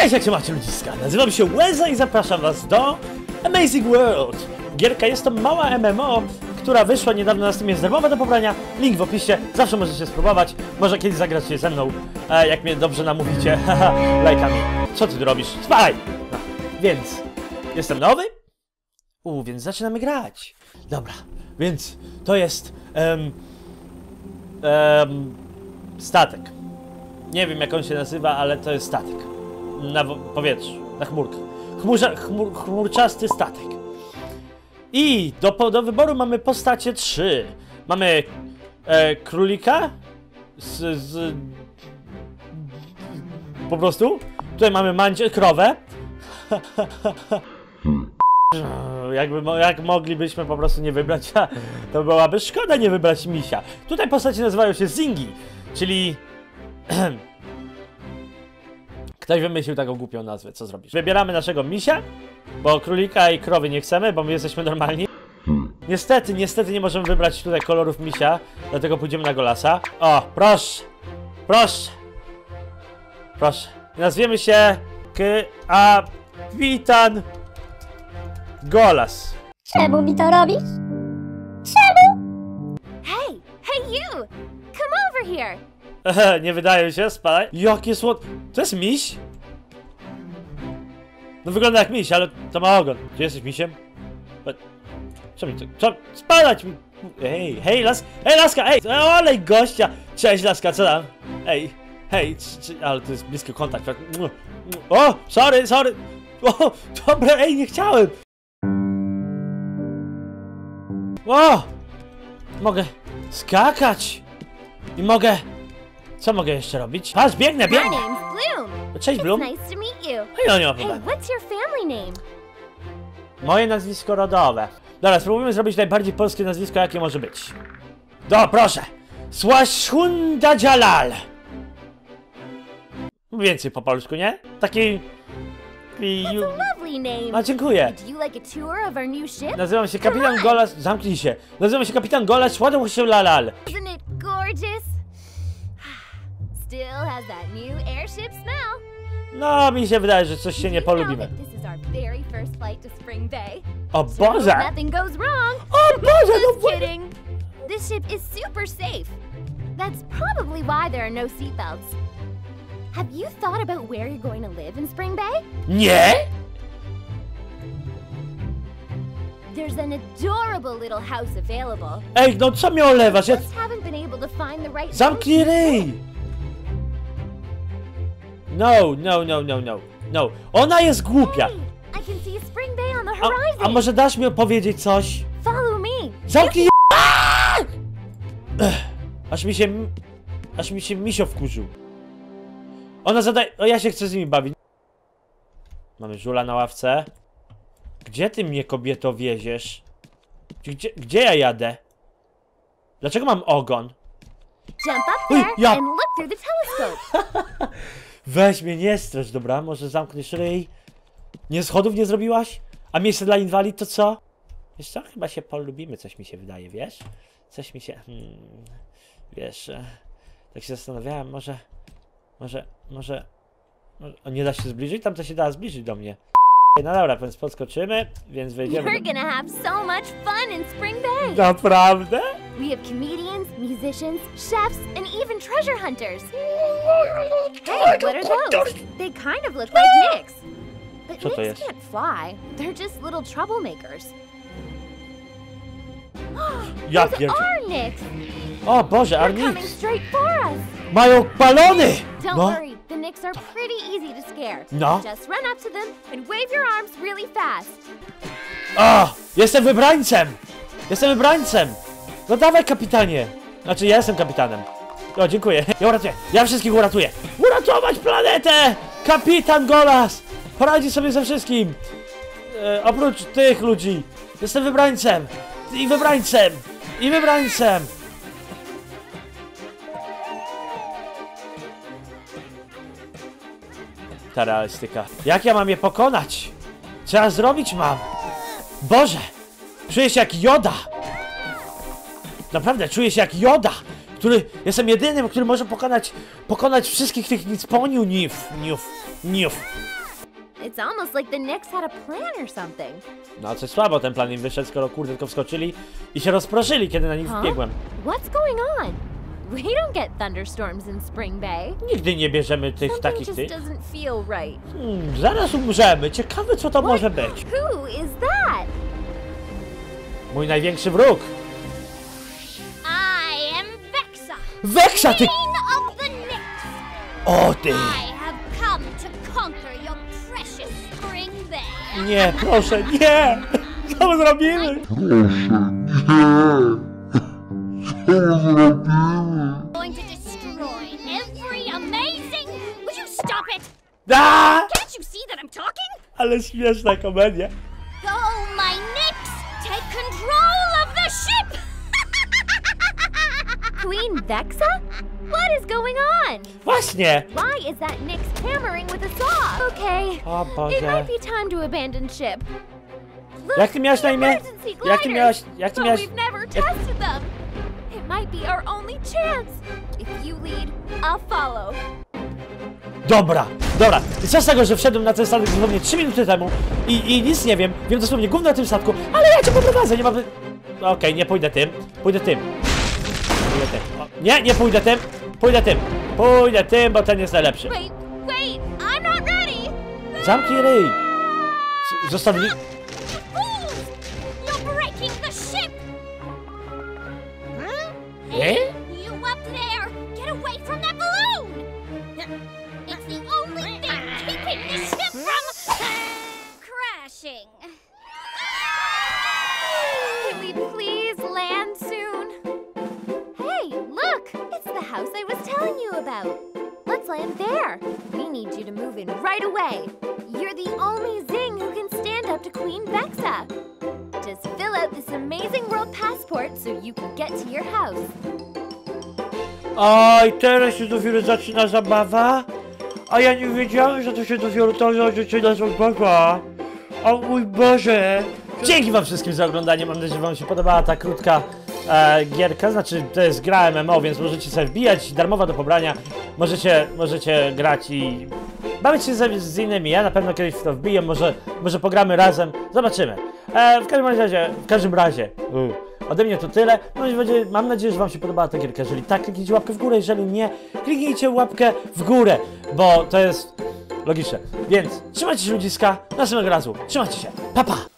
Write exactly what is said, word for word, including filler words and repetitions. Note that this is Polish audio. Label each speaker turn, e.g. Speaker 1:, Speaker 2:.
Speaker 1: Cześć, jak się macie ludziska? Nazywam się Łeza i zapraszam was do Amazing World. Gierka jest to mała M M O, która wyszła niedawno na Steamie, jest darmowa do pobrania. Link w opisie, zawsze możecie spróbować. Może kiedyś zagracie ze mną, e, jak mnie dobrze namówicie, haha, lajkami. Co ty tu robisz? Spaj! No, więc jestem nowy? U, więc zaczynamy grać. Dobra, więc to jest um, um, statek. Nie wiem, jak on się nazywa, ale to jest statek. Na powietrzu, na chmurkach. Chmurza, chmur, chmurczasty statek. I do, do wyboru mamy postacie trzy. Mamy e, królika z, z... po prostu. Tutaj mamy mandzie, krowę. Jakby, jak moglibyśmy po prostu nie wybrać, to byłaby szkoda nie wybrać misia. Tutaj postacie nazywają się Zingi, czyli... Ktoś wymyślił taką głupią nazwę, co zrobisz? Wybieramy naszego misia, bo królika i krowy nie chcemy, bo my jesteśmy normalni. Niestety, niestety nie możemy wybrać tutaj kolorów misia, dlatego pójdziemy na Golasa. O, proszę, proszę, proszę. Nazwiemy się Kapitan Golas.
Speaker 2: Czemu mi to robisz? Czemu?
Speaker 3: Hey, hey you! Come over here!
Speaker 1: Nie wydaje się, spadaj. Jakie słod... To jest miś? No wygląda jak miś, ale to ma ogon. Czy jesteś misiem? Co mi to... Co? Spadać mi... Hej, hej, las... Hej, laska, hej! Olej gościa! Cześć, laska, co tam? Hej, hej, czy, czy... ale to jest bliski kontakt. O, sorry, sorry! O, dobra, ej, nie chciałem! O! Mogę skakać! I mogę... Co mogę jeszcze robić? Patrz, biegnę,
Speaker 3: My
Speaker 1: biegnę!
Speaker 3: name's Bloom.
Speaker 1: Cześć, Bloom.
Speaker 3: It's nice to meet you.
Speaker 1: Hej, no nie ma
Speaker 3: Hey,
Speaker 1: problemu.
Speaker 3: what's your family name?
Speaker 1: Moje nazwisko rodowe. Dobra, spróbujmy zrobić najbardziej polskie nazwisko, jakie może być. Do, proszę! Swashunda Jalal! Więcej po polsku, nie? Taki... I...
Speaker 3: That's a lovely name.
Speaker 1: A, dziękuję.
Speaker 3: Do you like a tour of our new ship?
Speaker 1: Nazywam się Kapitan Golas... Zamknij się. Nazywam się Kapitan Golas Swashunda.
Speaker 3: Isn't it gorgeous? Still has that new airship smell.
Speaker 1: No, mi się wydaje, że coś się nie
Speaker 3: Did you know
Speaker 1: polubimy.
Speaker 3: that this is our very first flight to Spring Bay?
Speaker 1: O
Speaker 3: So
Speaker 1: Boże!
Speaker 3: nothing goes wrong.
Speaker 1: O Boże, no
Speaker 3: Just kidding. This ship is super safe. That's probably why there are no seatbelts. Have you thought about where you're going to live in Spring Bay?
Speaker 1: Nie?
Speaker 3: There's an adorable little house available.
Speaker 1: Ej, no co mnie olewasz? Ja...
Speaker 3: Just haven't been able to find the right
Speaker 1: Zamknij ryj! No, no, no, no, no. No. Ona jest głupia.
Speaker 3: Hey, I can see Spring Bay on the
Speaker 1: A,
Speaker 3: horizon.
Speaker 1: a może dasz mi opowiedzieć coś?
Speaker 3: Follow me.
Speaker 1: Zamknij je... Aż mi się... Aż mi się misio wkurzył. Ona zadaje... O, ja się chcę z nimi bawić. Mamy żula na ławce. Gdzie ty mnie, kobieto, wieziesz? Gdzie, gdzie ja jadę? Dlaczego mam ogon?
Speaker 3: Jump up
Speaker 1: Oj,
Speaker 3: there
Speaker 1: ja-
Speaker 3: and look through the telescope.
Speaker 1: Weź mnie, nie strasz, dobra? Może zamkniesz ryj? Nie, schodów nie zrobiłaś? A miejsce dla inwalid to co? Wiesz co? Chyba się polubimy, coś mi się wydaje, wiesz? Coś mi się... Hmm, wiesz... E, tak się zastanawiałem, może... Może... Może... może o, nie da się zbliżyć? Tam to się da zbliżyć do mnie. No dobra, więc podskoczymy, więc wejdziemy...
Speaker 3: You're gonna have so much fun in Spring Bay.
Speaker 1: Naprawdę?
Speaker 3: We have comedians, musicians, chefs, and even treasure hunters. Hey, what are those? They kind of look like Knicks. But
Speaker 1: Co to
Speaker 3: Knicks
Speaker 1: jest?
Speaker 3: can't fly. They're just little troublemakers.
Speaker 1: Ja
Speaker 3: Those
Speaker 1: pierdzie...
Speaker 3: are Knicks.
Speaker 1: O Boże,
Speaker 3: They're coming
Speaker 1: Arnix!
Speaker 3: straight for us.
Speaker 1: Mają balony!
Speaker 3: Don't
Speaker 1: No,
Speaker 3: worry, the Knicks are pretty easy to scare.
Speaker 1: no.
Speaker 3: Just run up to them and wave your arms really fast.
Speaker 1: O! Jestem wybrańcem! Jestem wybrańcem! No dawaj, kapitanie! Znaczy, ja jestem kapitanem. O, dziękuję. Ja uratuję. Ja wszystkich uratuję. Uratować planetę! Kapitan Golas! Poradzi sobie ze wszystkim! E, oprócz tych ludzi. Jestem wybrańcem! I wybrańcem! I wybrańcem! Ta realistyka. Jak ja mam je pokonać? Co ja zrobić mam? Boże! Czuję się jak Joda! Naprawdę, czuję się jak Joda! który jestem jedynym, który może pokonać, pokonać wszystkich tych nicponiu, niów, niów, niów.
Speaker 3: It's almost like the Knicks had a plan or something.
Speaker 1: No coś słabo ten plan im wyszedł, skoro kurde tylko wskoczyli i się rozproszyli, kiedy na nich
Speaker 3: Huh?
Speaker 1: wbiegłem.
Speaker 3: What's going on? We don't get thunderstorms in Spring Bay.
Speaker 1: Nigdy nie bierzemy tych
Speaker 3: Something
Speaker 1: takich
Speaker 3: just
Speaker 1: tych.
Speaker 3: doesn't feel right.
Speaker 1: Hmm, zaraz umrzemy. Ciekawe co to może być.
Speaker 3: Who is that?
Speaker 1: Mój największy wróg.
Speaker 2: I am Vexa,
Speaker 1: Weksa ty!
Speaker 2: Queen of the Knicks.
Speaker 1: O ty!
Speaker 2: I have come to conquer your precious Spring Bay.
Speaker 1: Nie, proszę, nie! Co my zrobimy?
Speaker 2: I'm going to destroy every amazing... Would you stop it?
Speaker 1: A!
Speaker 2: Can't you see that I'm talking?
Speaker 1: Ale śmieszna komedia.
Speaker 2: Go, my Knicks! Take control of the ship!
Speaker 3: Queen Vexa? What is going on?
Speaker 1: Właśnie!
Speaker 3: Why is that Knicks hammering with a saw? Okay,
Speaker 1: O
Speaker 3: it
Speaker 1: Boże.
Speaker 3: might be time to abandon ship. Look,
Speaker 1: Jak ty miałaś na imię?
Speaker 3: emergency
Speaker 1: Jak ty
Speaker 3: gliders.
Speaker 1: miałaś... Jak ty
Speaker 3: But
Speaker 1: miałaś...
Speaker 3: we've never tested them. It might be our only chance. If you lead, I'll follow.
Speaker 1: Dobra, dobra. I co z tego, że wszedłem na ten statek dosłownie trzy minuty temu i, i nic nie wiem, wiem dosłownie gówno na tym statku, ale ja cię poprowadzę, nie mam... Okej, okay, nie pójdę tym, pójdę tym. Pójdę tym. O, nie, nie pójdę tym, pójdę tym. Pójdę tym, bo ten jest najlepszy.
Speaker 3: Wait, wait, I'm not ready.
Speaker 1: Zamknij ryj. Z- Zostawili...
Speaker 2: You fools! You're breaking the ship! Huh?
Speaker 1: Eh?
Speaker 2: You up there! Get away from that balloon! It's the only thing keeping the ship from crashing.
Speaker 3: Can we please land soon? Hey, look! It's the house I was telling you about. Let's land there. We need you to move in right away. You're the only Zing who can stand up to Queen Vexa. Just fill out this amazing world passport so you can get to your house.
Speaker 1: Oj, teraz się dopiero zaczyna zabawa? A ja nie wiedziałem, że to się dopiero tak zaczyna zabawa. O mój Boże! Dzięki wam wszystkim za oglądanie, mam nadzieję, że wam się podobała ta krótka e, gierka, znaczy to jest gra M M O, więc możecie sobie wbijać, darmowa do pobrania, możecie, możecie grać i bawić się z, z innymi, ja na pewno kiedyś w to wbiję, może, może pogramy razem, zobaczymy. E, w każdym razie, w każdym razie, uh, ode mnie to tyle, mam nadzieję, mam nadzieję, że wam się podobała ta gierka, jeżeli tak, kliknijcie łapkę w górę, jeżeli nie, kliknijcie łapkę w górę, bo to jest logiczne, więc trzymajcie się ludziska, następnego razu, trzymajcie się, pa pa!